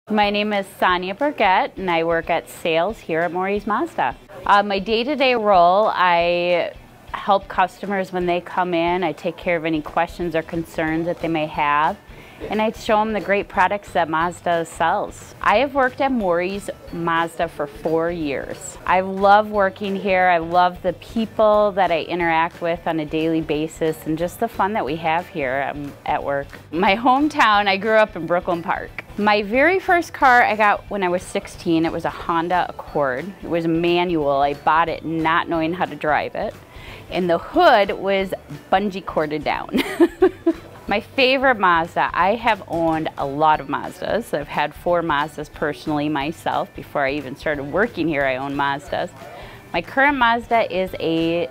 My name is Sonia Burgett and I work at sales here at Maury's Mazda. My day-to-day role, I help customers when they come in. I take care of any questions or concerns that they may have, and I show them the great products that Mazda sells. I have worked at Maury's Mazda for 4 years. I love working here. I love the people that I interact with on a daily basis and just the fun that we have here at work. My hometown, I grew up in Brooklyn Park. My very first car I got when I was 16, it was a Honda Accord. It was a manual. I bought it not knowing how to drive it. And the hood was bungee corded down. My favorite Mazda, I have owned a lot of Mazdas. I've had 4 Mazdas personally myself. Before I even started working here, I owned Mazdas. My current Mazda is a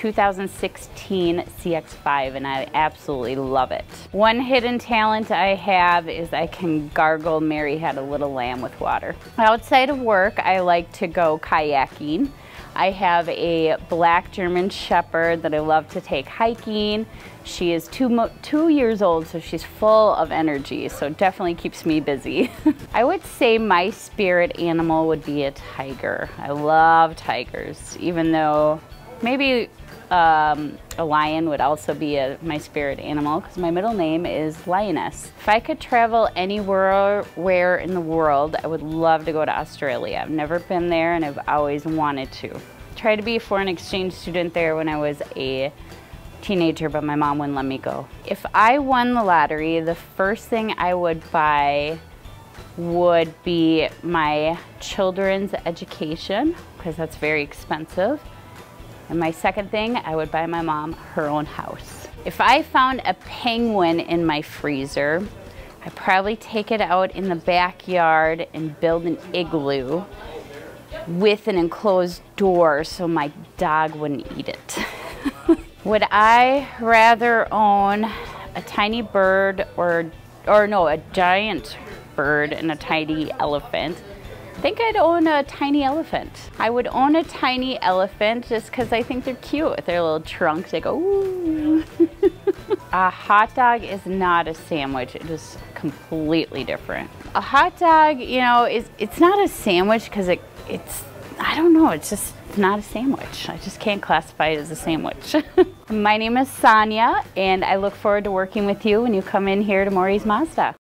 2016 CX-5 and I absolutely love it. One hidden talent I have is I can gargle Mary Had a Little Lamb with water. Outside of work, I like to go kayaking. I have a black German Shepherd that I love to take hiking. She is 2 years old, so she's full of energy, so definitely keeps me busy. I would say my spirit animal would be a tiger. I love tigers, even though maybe a lion would also be my spirit animal because my middle name is Lioness. If I could travel anywhere in the world, I would love to go to Australia. I've never been there and I've always wanted to. Tried to be a foreign exchange student there when I was a teenager, but my mom wouldn't let me go. If I won the lottery, the first thing I would buy would be my children's education because that's very expensive. And my second thing, I would buy my mom her own house. If I found a penguin in my freezer, I'd probably take it out in the backyard and build an igloo with an enclosed door so my dog wouldn't eat it. Would I rather own a tiny bird or no, a giant bird and a tiny elephant? I think I'd own a tiny elephant. I would own a tiny elephant just because I think they're cute with their little trunks. They go, ooh. A hot dog is not a sandwich. It is completely different. A hot dog, you know, it's not a sandwich because it's, I don't know, it's not a sandwich. I just can't classify it as a sandwich. My name is Sonia, and I look forward to working with you when you come in here to Maury's Mazda.